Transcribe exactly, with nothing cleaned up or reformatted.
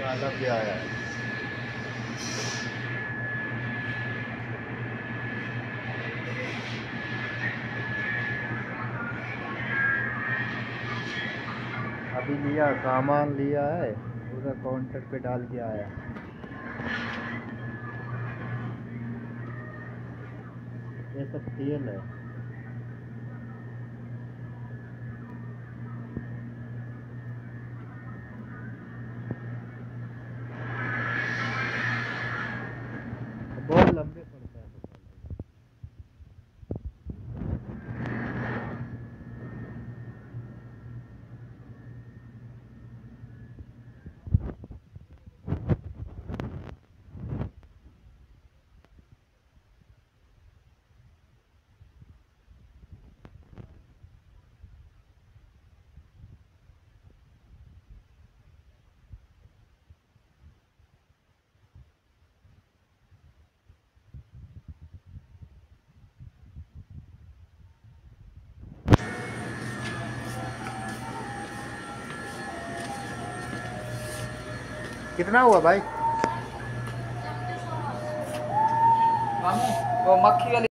चालक भी आया है। अभी लिया सामान लिया है, पूरा काउंटर पे डाल के आया। ये सब तेल है। बहुत लंबे पड़ता है। कितना हुआ भाई? वो मक्खी वाली